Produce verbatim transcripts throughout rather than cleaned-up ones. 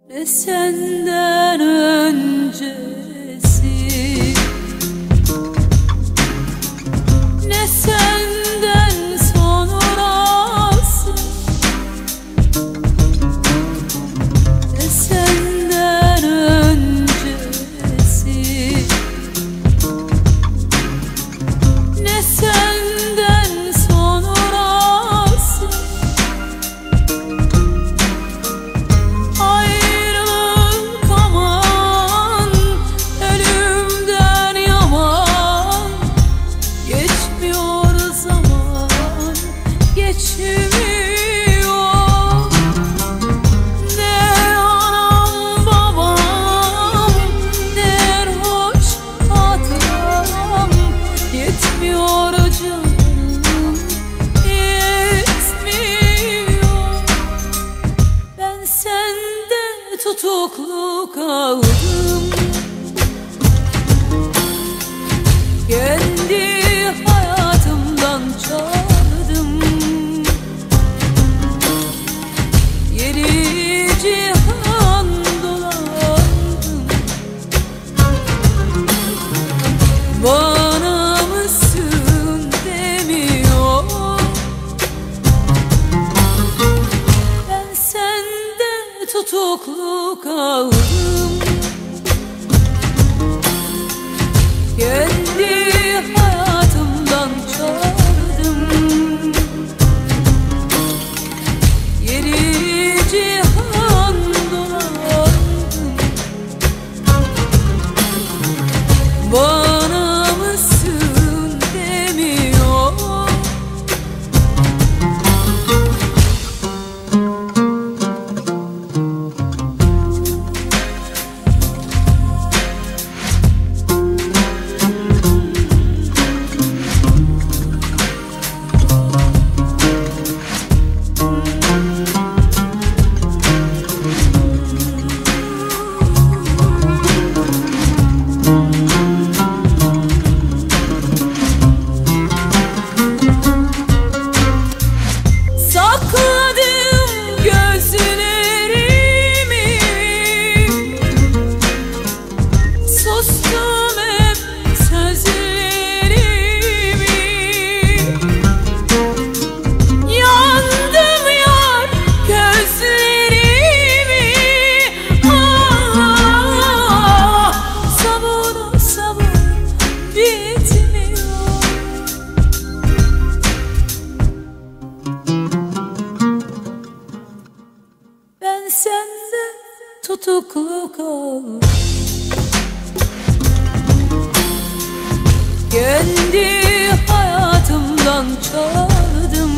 Ne senden öncesi, ne senden sonrası, ne senden öncesi, ne senden sonrası. Ayrılık aman, ölümden yaman. Geçmiyor zaman, geçmiyor. Ne anam babam, ne hoş hatıram. Yetmiyor canım, yetmiyor. Ben sende tutuklu kaldım. Kendi hayatımdan çaldım. Yedi cihan dolandım. Bana mısın demiyor. Ben sende tutuklu kaldım. Kendi hayatımdan çaldım. Yedi cihan dolandım. Bana mısın demiyor. Sakladım gözlerimi, sustum hep sözlerimi. Yandım yar gözlerimi. Ah, sabır sabır bitmiyor. Ben sende tutuklu kaldım. Kendi hayatımdan çaldım.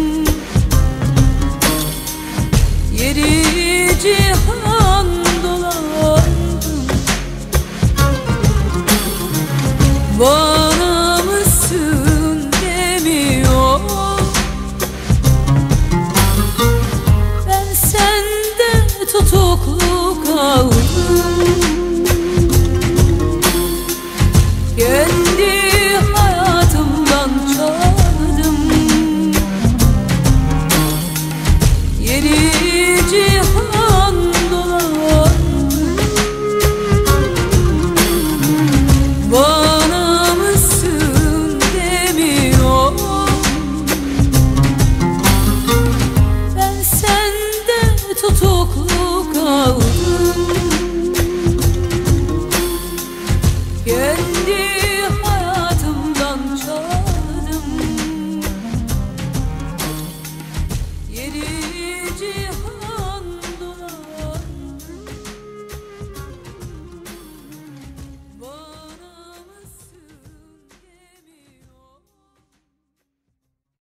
Yedi cihan dolandım. Bana mısın demiyor. Ben sende tutuklu kaldım. Kendi hayatımdan çaldım. Yedi cihan dolandım. Bana mısın demiyor. Ben sende tutuklu kaldım. Kendi hayatımdan çaldım. Yedi cihan